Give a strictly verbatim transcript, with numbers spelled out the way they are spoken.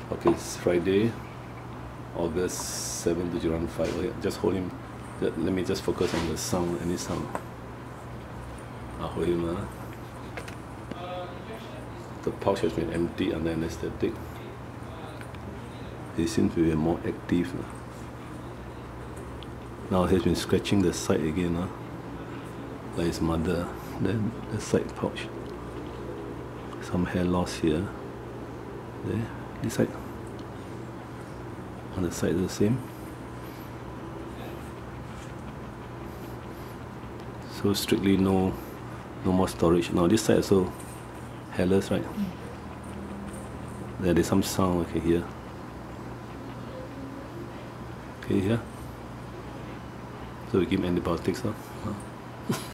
Okay, it's Friday, August seventh, two thousand five. Oh, yeah. Just hold him. Let me just focus on the sound, any sound. I'll hold him. Uh. The pouch has been emptied under anesthetic. He seems to be more active. Uh. Now he's been scratching the side again, uh, like his mother. Then the side pouch. Some hair loss here. There, this side. On the side the same. So strictly no no more storage. Now this side also hairless, right? Mm. There is some sound I can hear. Okay, here. So we give antibiotics. Huh?